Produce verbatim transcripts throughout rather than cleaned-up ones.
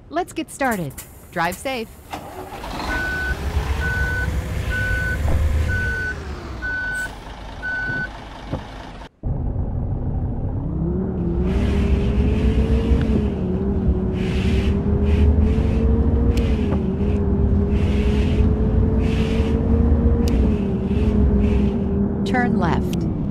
Let's get started. Drive safe. Turn left.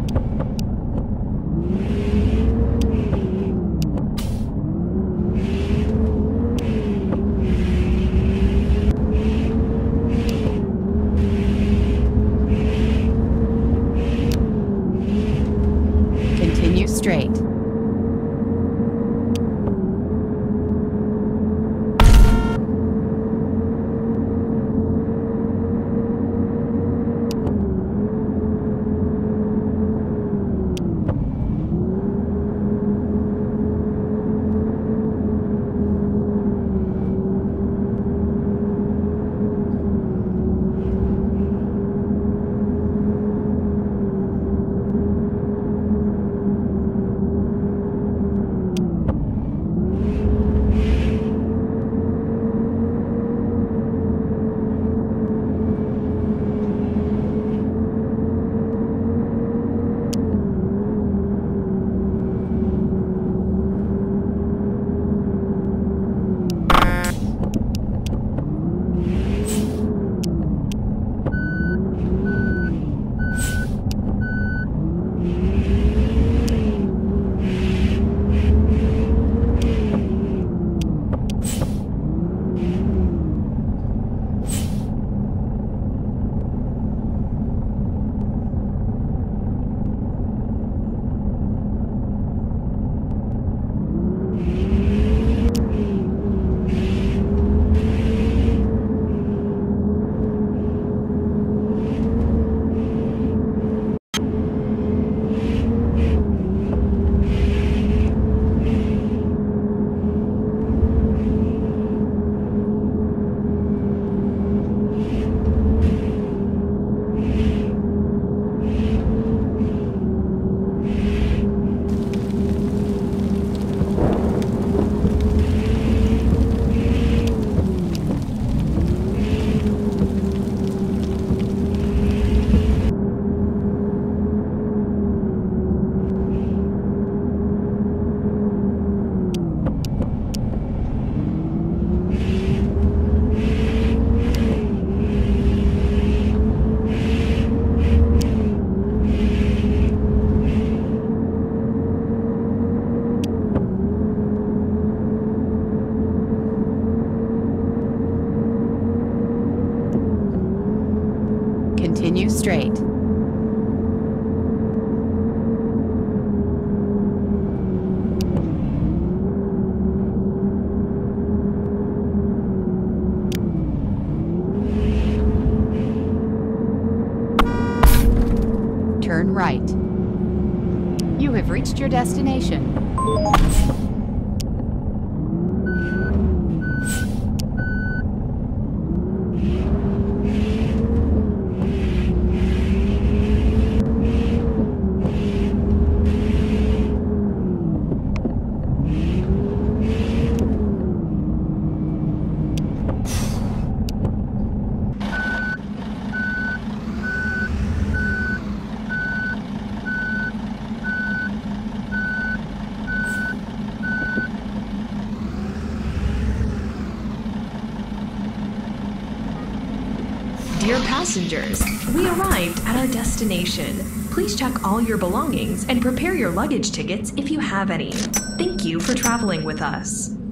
Continue straight. Continue straight. Turn right. You have reached your destination. Dear passengers, we arrived at our destination. Please check all your belongings and prepare your luggage tickets if you have any. Thank you for traveling with us.